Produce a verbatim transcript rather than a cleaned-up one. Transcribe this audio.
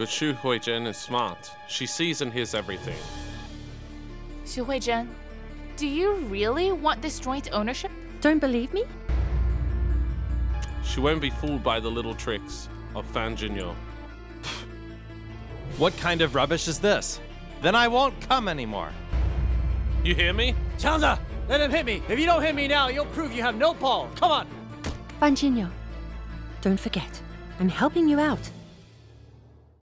But Xu Huizhen is smart. She sees and hears everything. Xu Huizhen, do you really want this joint ownership? Don't believe me? She won't be fooled by the little tricks of Fan Jinyo. What kind of rubbish is this? Then I won't come anymore. You hear me? Changza, let him hit me. If you don't hit me now, you'll prove you have no ball. Come on. Fan Jinyo, don't forget, I'm helping you out.